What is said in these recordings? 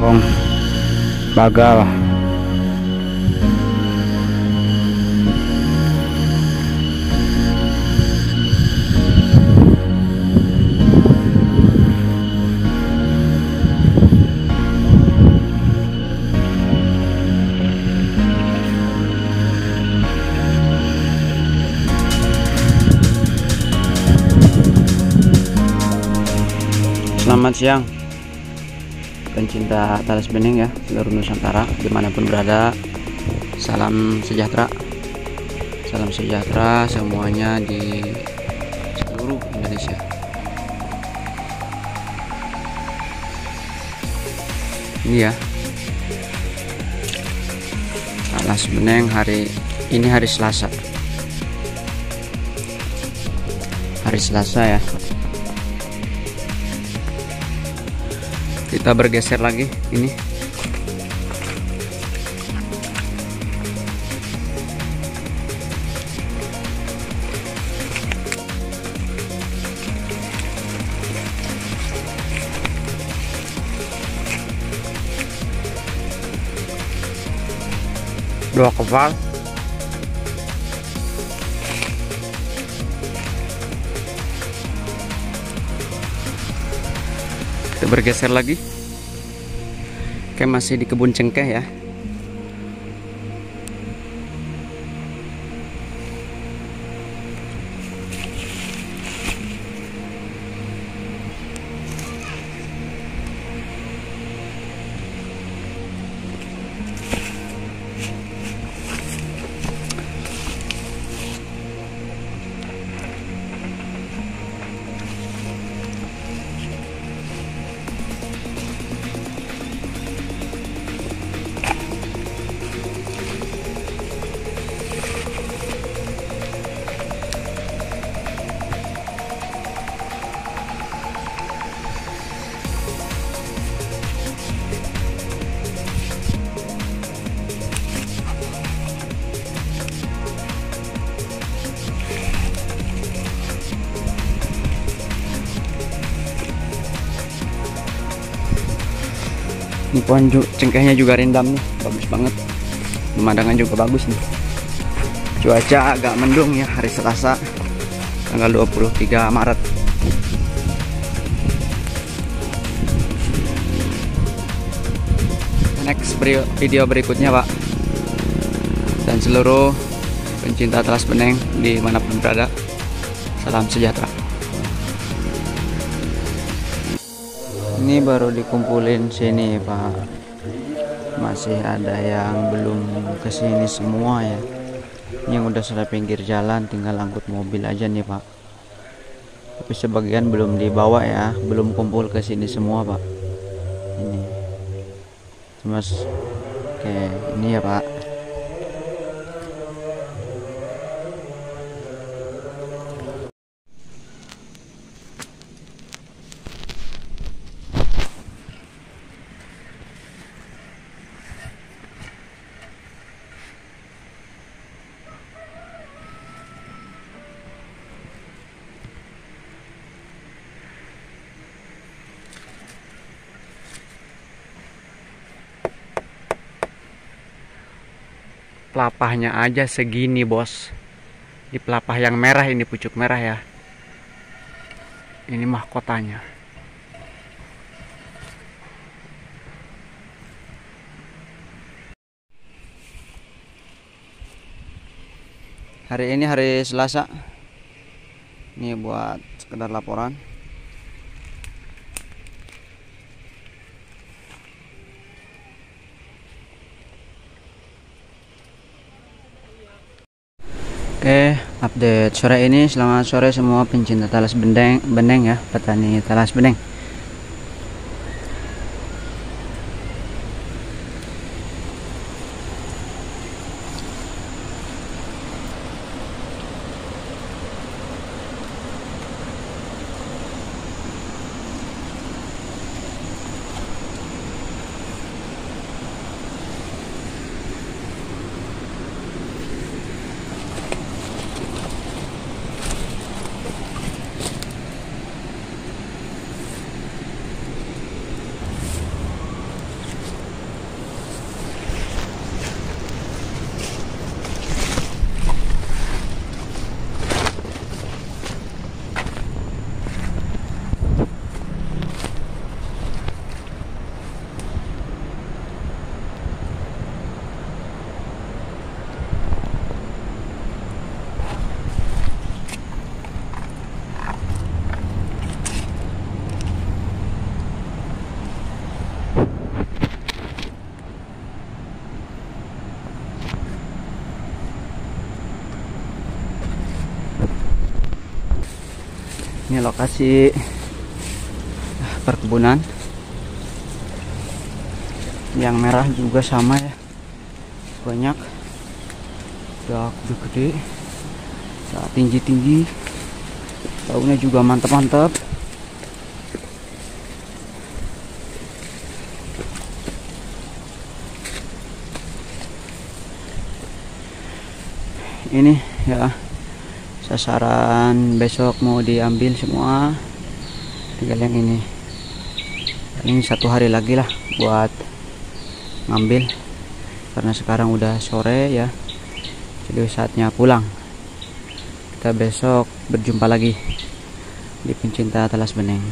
Bong bagal. Selamat siang pencinta talas bening ya, seluruh Nusantara dimanapun berada. Salam sejahtera semuanya di seluruh Indonesia. Ini ya, talas bening hari ini, hari Selasa ya. Kita bergeser lagi ini. Dua kepal. Kita bergeser lagi. Oke, masih di kebun cengkeh ya. Ini pohon cengkehnya juga rindam nih, bagus banget. Pemandangan juga bagus nih. Cuaca agak mendung ya, hari Selasa tanggal 23 Maret. Next video berikutnya Pak, dan seluruh pencinta talas bening dimanapun berada, salam sejahtera. Ini baru dikumpulin sini Pak, masih ada yang belum kesini semua ya. Yang udah sudah pinggir jalan, tinggal angkut mobil aja nih Pak. Tapi sebagian belum dibawa ya, belum kumpul ke sini semua Pak. Ini Mas, oke ini ya Pak. Pelapahnya aja segini bos. Di pelapah yang merah ini, pucuk merah ya. Ini mahkotanya. Hari ini hari Selasa. Ini buat sekedar laporan. Oke, update sore ini. Selamat sore semua pencinta talas beneng ya, petani talas beneng. Ini lokasi perkebunan. Yang merah juga sama ya, banyak, udah gede-gede, tinggi-tinggi, daunnya juga mantap-mantap. Ini ya sasaran besok mau diambil semua, tinggal yang ini. Paling 1 hari lagi lah buat ngambil, karena sekarang udah sore ya, jadi saatnya pulang. Kita besok berjumpa lagi di pencinta talas beneng.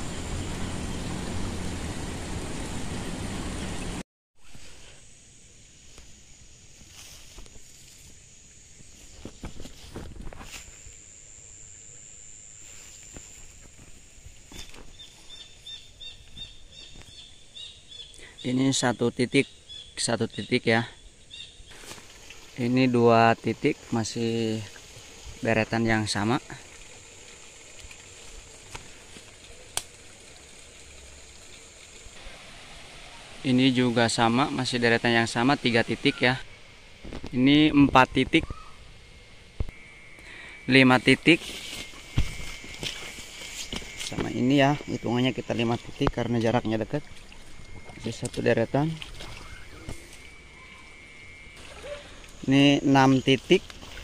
Ini satu titik ya. Ini 2 titik masih deretan yang sama. Ini juga sama, masih deretan yang sama, 3 titik ya. Ini 4 titik, 5 titik. Sama ini ya, hitungannya kita 5 titik karena jaraknya dekat. Masih 1 deretan. Ini 6 titik.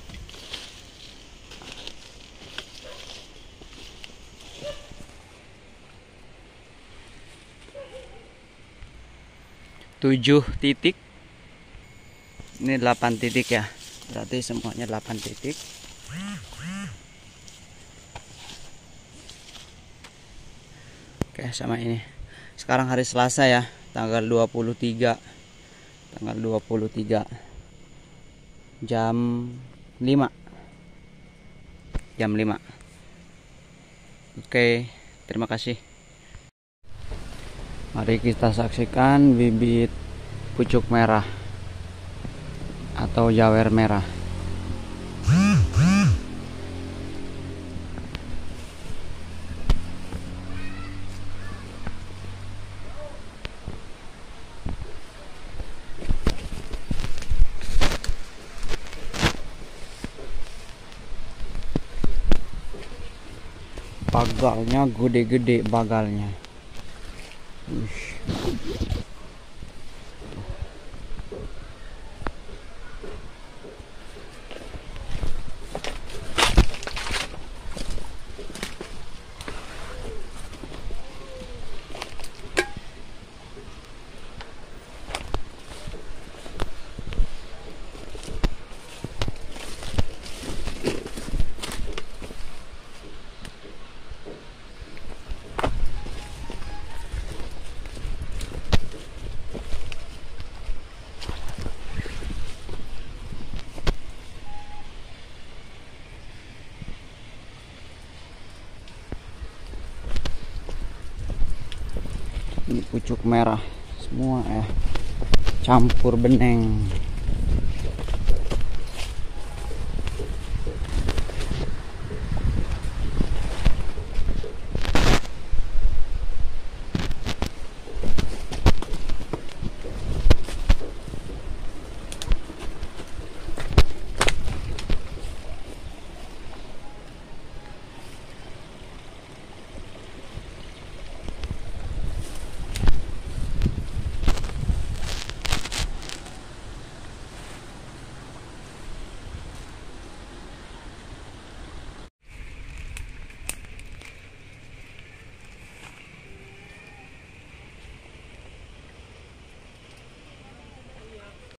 Tujuh titik. Ini 8 titik ya. Berarti semuanya 8 titik. Oke, sama ini. Sekarang hari Selasa ya, tanggal 23. Tanggal 23. Jam 5. Jam 5. Oke, terima kasih. Mari kita saksikan bibit pucuk merah atau jawer merah. Bagalnya gede-gede bagalnya. Ini pucuk merah semua ya, campur beneng.